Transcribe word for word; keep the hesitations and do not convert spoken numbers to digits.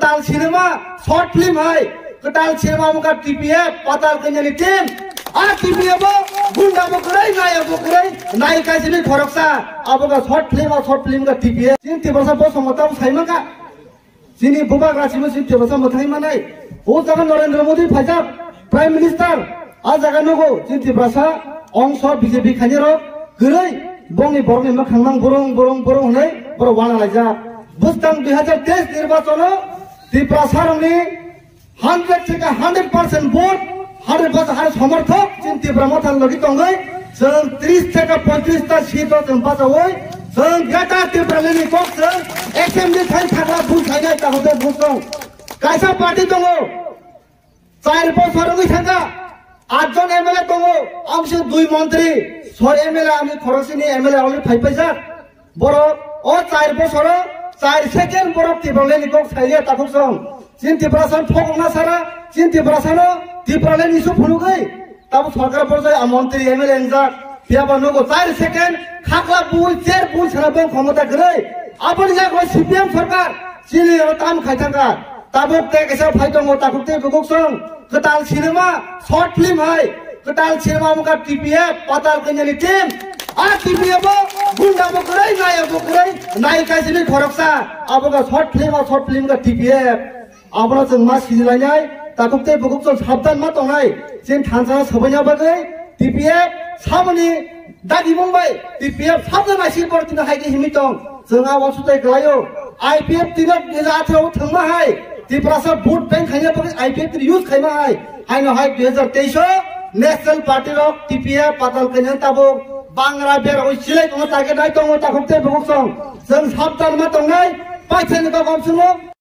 Ketal cinema short film hai. Ketal cinema muka T P F patal kenyali tim. Ah T P F bo gunda bo kurai naya bo kurai nai kai sini khoroksa. Abo ka short film or short film ka T P F. Sini tiba bo somotam sai maka. Sini buba rasimu sini tiba sa mathai manai. O jaga Narendra Modi Phajab Prime Minister. Ah jaga nogo sini tiba sa ongso B J P khanyero kurai bongi bongi ma khangmang borong borong borong nei boro wana laja. Bustang dua ribu তেইশ নির্বাচনে ত্রিপুরা সারণী hundred থেকে hundred percent vote hundred percent হারে সমর্থক চিন ত্রিপুরা মাথার লগি তঙ্গই जों ত্রিশ থেকে পঁয়ত্রিশটা সিট जों বাজাওই जों গেটা ত্রিপুরানি কক जों এসএমডি থাই থাকা বুল থাইনাই তাহতে বুঝং কাইসা পার্টি দङ চার বছরই থাকা আটজন এমএলএ দङ আমসে দুই মন্ত্রী ছয় এমএলএ আমি খরচিনি এমএলএ অলরেডি ফাইভ পাইছা বড় ও চার বছর চার সেকেন্ড বরফ ত্রিপুরানি কক সাইলে তাকো সং চিন ত্রিপুরাসান ফগনা সারা চিন ত্রিপুরাসানো ত্রিপুরানি ইস্যু ফুনুগৈ তাবো সরকার পর্যায়ে মন্ত্রী এমএলএ এনজা পিয়াবা নগো চার সেকেন্ড খাকলা বুই চের বুই সারা বং ক্ষমতা গৈ আপনি যা কই সিপিএম সরকার চিনি তাম খাইথাকা তাবো তে কেসা ফাইদং তাকুতে গগক সং কেতাল সিনেমা শর্ট ফিল্ম হাই কেতাল সিনেমা মুকা T P F পাতাল কেnyali tim Ah T P F bo gunda bo kurai naya bo kurai nai kai sini khoroksa abo ka short film or short film ka T P F abra जों ma silainai takukte buguk जों sabdan ma tongnai jen thansa sabanya bagai T P F samani dagi mumbai T P F sabdan asi portina haigi himitong जों awa sutai glayo I P F tinat geza athau thangma hai tiprasa vote bank khainya bagai I P F tir use khaima hai aino hai dua ribu তেইশ national party of T P F patal kenyang tabo Bangra biar usilai tong target nai tong takukte buguk song जों sabdan ma tongnai paithen ka komsumo